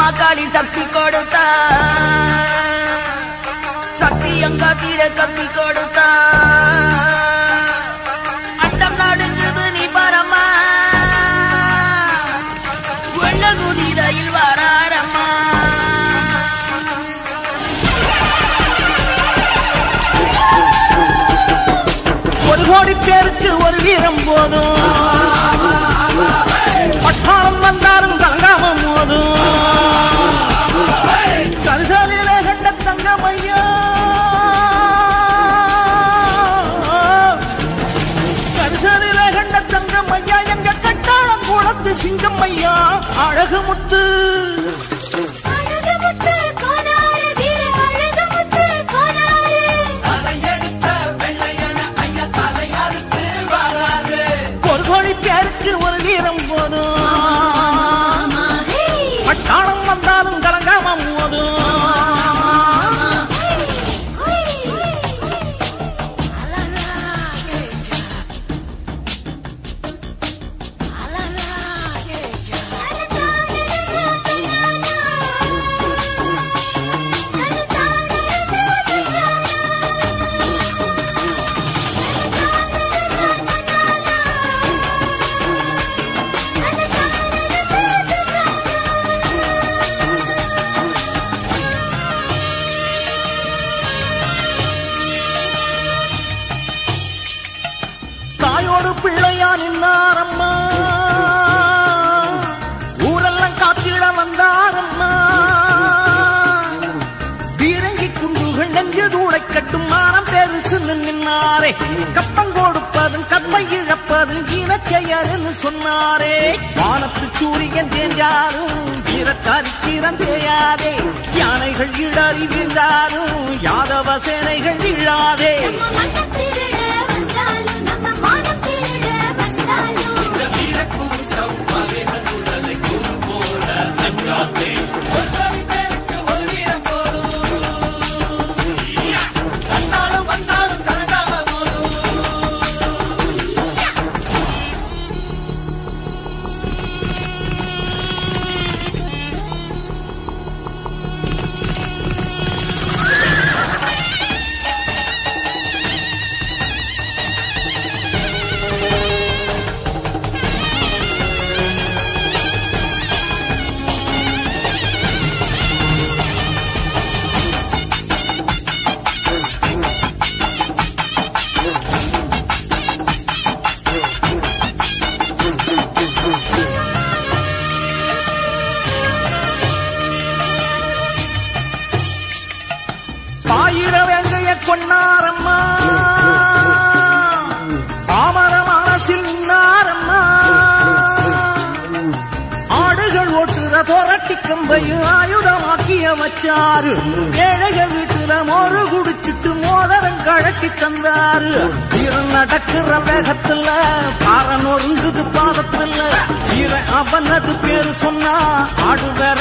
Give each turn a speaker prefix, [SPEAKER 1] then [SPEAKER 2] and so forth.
[SPEAKER 1] காளி சக்தி கொடுத்தா சக்தி அங்காத்திட கத்தி கொடுத்தா அண்டம் நடுங்குது நீ பரமா வெள்ள குதிரையில் வராரம்மா ஒரு கோடி பேருக்கு ஒரு வீரம் போதும் பட்டாளம் வந்தாலும் தங்காம போதும் கரிசலிலே கண்ட தங்கமையா கரிசலிலே கண்ட தங்கமையா எங்க கட்டாளம் குளத்து சிங்கம்மையா அழகு முத்து பேருக்கு ஒரு வீரம் போதும் பட்டாளம் வந்தாலும் கலங்காம போதும் தாயோடு பிள்ளையா நின்னாரம்மா ஊரெல்லாம் காத்திட வந்தாரம்மா பீரங்கி குண்டுகள் நெஞ்சு தூளை கட்டும் மானம் பெருசு நின்னாரே கப்பம் கொடுப்பதும் கப்பை இழப்பதும் இனச்செயல்னு சொன்னாரே வானத்து சூரியன் தேஞ்சாரும் வீரக்காரி கீரன் தேயாதே யானைகள் இடறி வீழ்ந்தாரும் யாதவ சேனைகள் வீழாதே ஆயிரவேங்கைய கொண்டாரம்மா பாமர மனசில் நின்னாரம்மா ஆடுகள் ஓட்டுற தோரட்டி கம்பையும் ஆயுதமாக்கிய வச்சாரு ஏழைகள் வீட்டுல மோரு குடிச்சிட்டு மோதரம் கழட்டி தந்தாரு வீரன் நடக்கிற வேகத்துல பாரன் ஒருங்குது பாதத்துல வீரன் அவனது பேரு சொன்னா ஆடு வேற